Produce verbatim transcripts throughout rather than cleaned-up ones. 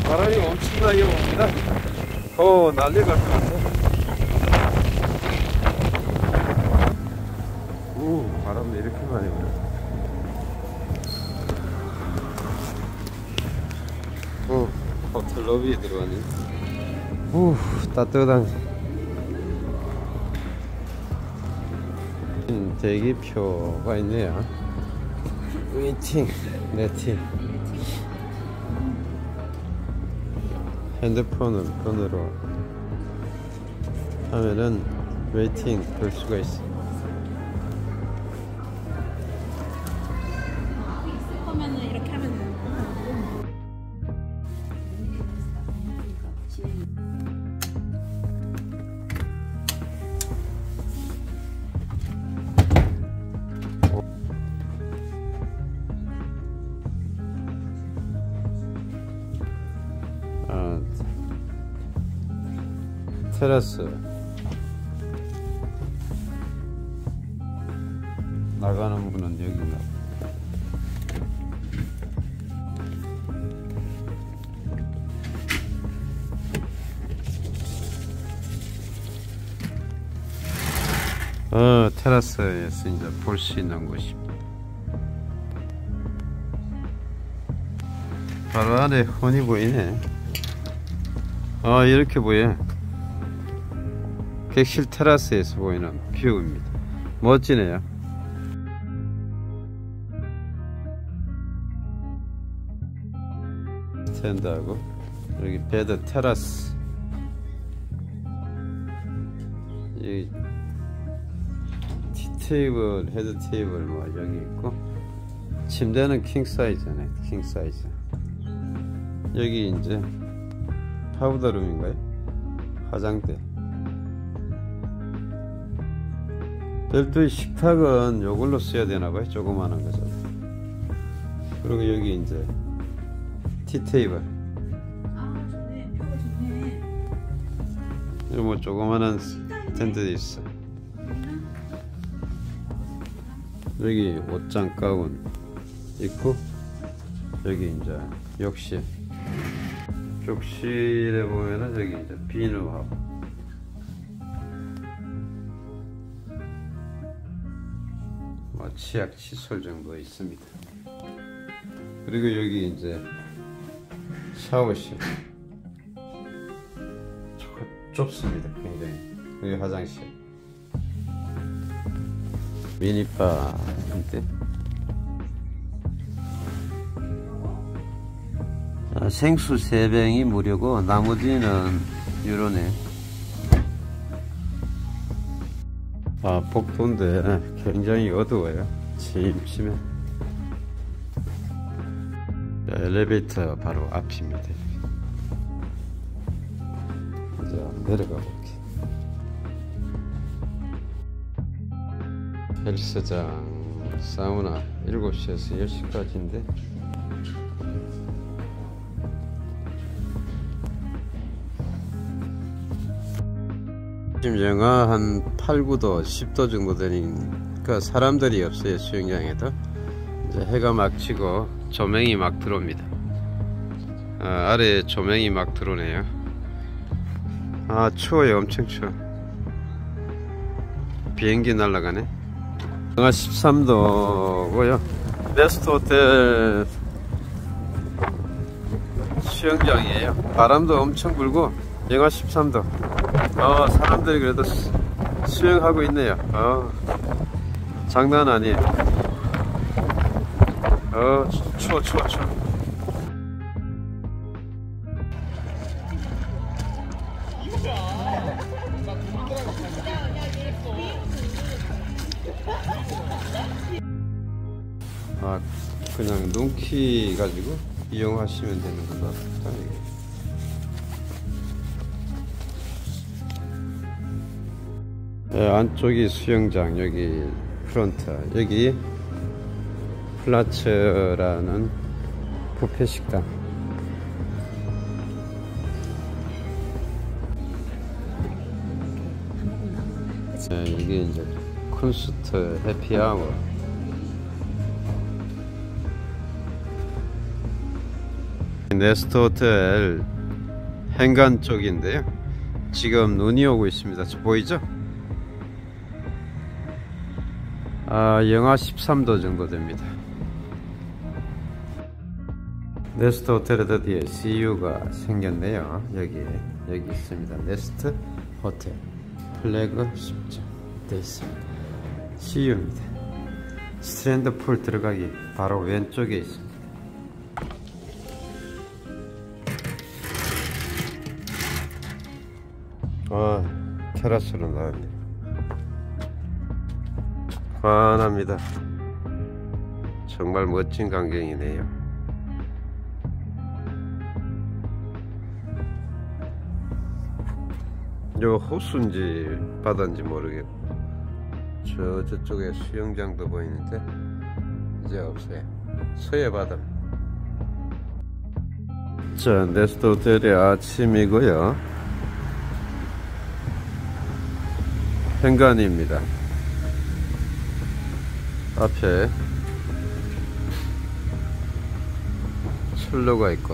바람이 엄청나게 옵니다. 어, 난리 날 것 같아. 오, 바람이 이렇게 많이 오네. 오, 호텔 로비에 들어가네. 오, 따뜻한 대기표가 있네요. 웨이팅, 네팅. 핸드폰을 폰으로 하면은 웨이팅 볼 수가 있어. 그러면은 이렇게 하면은 아, 테라스 나가는 문은 여기인가. 어, 테라스에서 이제 볼 수 있는 곳입니다. 바로 안에 훤히 보이네. 아, 이렇게 보여. 객실 테라스에서 보이는 뷰입니다. 멋지네요. 스탠드하고 여기 베드 테라스. 이 티테이블, 헤드 테이블 뭐 여기 있고, 침대는 킹 사이즈네. 킹 사이즈. 여기 이제 파우더룸인가요? 화장대. 별도의 식탁은 요걸로 써야 되나봐요. 조그마한 거죠. 그리고 여기 이제 티테이블. 아, 좋네. 뷰가 좋네. 여기 뭐 조그마한 스탠드 있어. 여기 옷장 가운 있고, 여기 이제 욕실. 욕실에 보면은 여기 이제 비누하고 뭐 치약 칫솔 정도 있습니다. 그리고 여기 이제 샤워실. 좁습니다. 굉장히. 여기 화장실. 미니바인데 아, 생수 세 병이 무료고 나머지는 유료네. 아, 복도인데 굉장히 어두워요. 침침해. 엘리베이터 바로 앞입니다. 자, 내려가 볼게. 헬스장, 사우나 일곱 시에서 열 시까지인데 지금 영하 한 팔, 구 도, 십 도 정도 되니까 사람들이 없어요. 수영장에도. 이제 해가 막 지고 조명이 막 들어옵니다. 아, 아래에 조명이 막 들어오네요. 아, 추워요. 엄청 추워. 비행기 날아가네. 영하 십삼 도고요. 베스트 호텔 수영장이에요. 바람도 엄청 불고 영하 십삼 도. 어, 사람들이 그래도 수, 수영하고 있네요. 어, 장난 아니에요. 어, 추워 추워 추워. 아, 그냥 눈키 가지고 이용하시면 되는 거다. 네, 안쪽이 수영장, 여기 프론트, 여기 플라츠라는 뷔페 식당. 네, 이게 이제 콘서트 해피아워. 네스트 호텔 행간 쪽인데요. 지금 눈이 오고 있습니다. 보이죠? 아, 영하 십삼 도 정도 됩니다. 네스트 호텔에 드디어 씨유가 생겼네요. 여기 여기 있습니다. 네스트 호텔 플래그십점 되어 있습니다. 씨유입니다. 스트랜드 풀 들어가기 바로 왼쪽에 있습니다. 아, 테라스로 나왔네요. 환합니다. 정말 멋진 광경이네요. 요 호수인지 바다인지 모르겠고, 저 저쪽에 수영장도 보이는데 이제 없어요. 서해바다. 자, 네스트 호텔의 아침이고요. 행간입니다. 앞에 철로가 있고,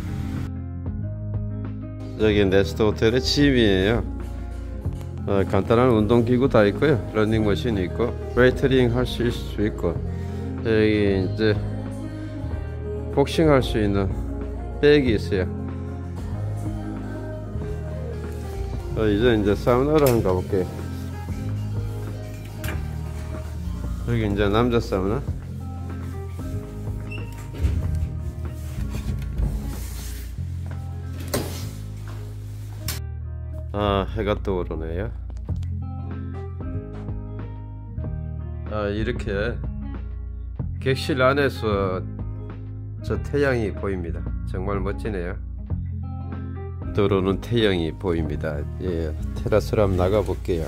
여기 네스트 호텔의 짐이에요. 어, 간단한 운동기구 다 있고요. 러닝머신 있고, 웨이트링 할 수 있고, 여기 이제 복싱 할 수 있는 백이 있어요. 어, 이제 이제 사우나로 한번 가볼게요. 여기 이제 남자 사우나. 아, 해가 떠오르네요. 아, 이렇게 객실 안에서 저 태양이 보입니다. 정말 멋지네요. 떠오르는 태양이 보입니다. 예, 테라스로 한번 나가 볼게요.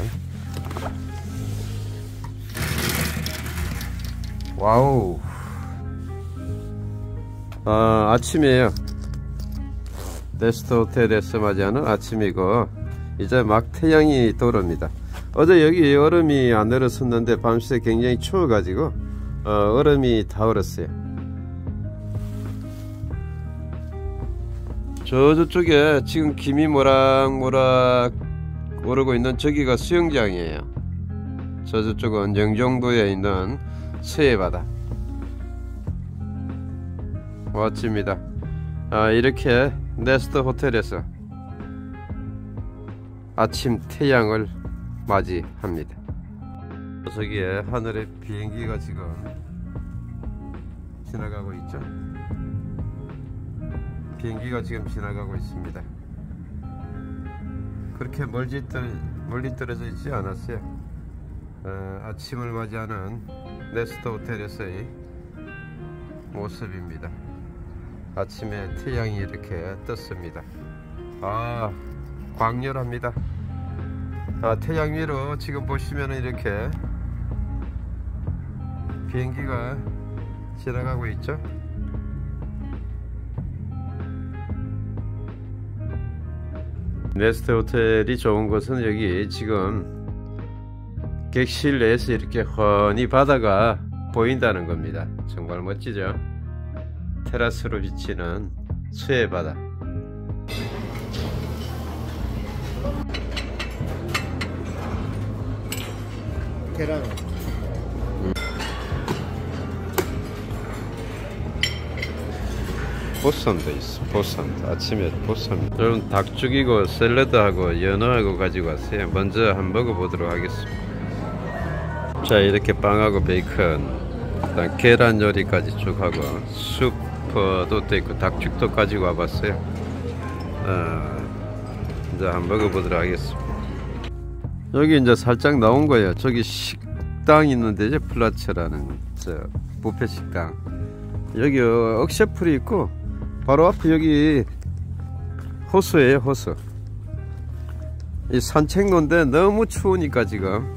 와우. 아, 아침이에요. 네스트 호텔에서 맞이하는 아침이고, 이제 막 태양이 떠오릅니다. 어제 여기 얼음이 안 내렸었는데 밤새 굉장히 추워가지고 어, 얼음이 다 얼었어요. 저 저쪽에 지금 김이 모락모락 오르고 있는 저기가 수영장이에요. 저 저쪽은 영종도에 있는 서해바다. 멋집니다. 아, 이렇게 네스트 호텔에서 아침 태양을 맞이합니다. 저기에 하늘에 비행기가 지금 지나가고 있죠. 비행기가 지금 지나가고 있습니다. 그렇게 멀리, 떨, 멀리 떨어져 있지 않았어요. 어, 아침을 맞이하는 네스트 호텔에서의 모습입니다. 아침에 태양이 이렇게 떴습니다. 아, 광렬합니다. 아, 태양 위로 지금 보시면 이렇게 비행기가 지나가고 있죠. 네스트 호텔이 좋은 것은 여기 지금 객실 내에서 이렇게 훤히 바다가 보인다는 겁니다. 정말 멋지죠. 테라스로 비치는 서해바다. 계란. 음. 보쌈도 있어. 보쌈. 아침에 보쌈. 여러분, 닭죽이고 샐러드하고 연어하고 가지고 왔어요. 먼저 한번 먹어보도록 하겠습니다. 자, 이렇게 빵하고 베이컨, 그다음 계란 요리까지 쭉 하고 수프도 또 있고 닭죽도 가지고 와봤어요. 어, 이제 한번 먹어보도록 하겠습니다. 여기 이제 살짝 나온 거예요. 저기 식당 있는데, 이제 플라츠라는 저 뷔페 식당. 여기 억새풀이 있고 바로 앞에 여기 호수예요. 호수. 이 산책로인데 너무 추우니까 지금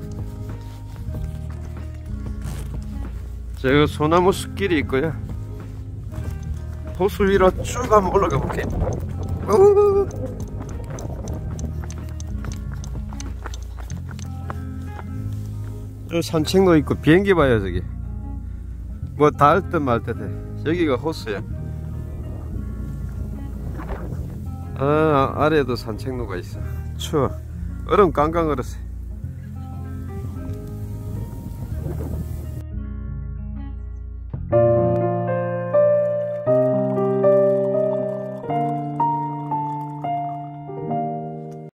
저 소나무 숲길이 있고요. 호수 위로 쭉 한번 올라가 볼게요. 우우. 저 산책로 있고 비행기 봐요. 저기 뭐 닿을 듯 말 듯 해. 여기가 호수야. 아, 아래에도 산책로가 있어. 추워. 얼음 깡깡 얼었어.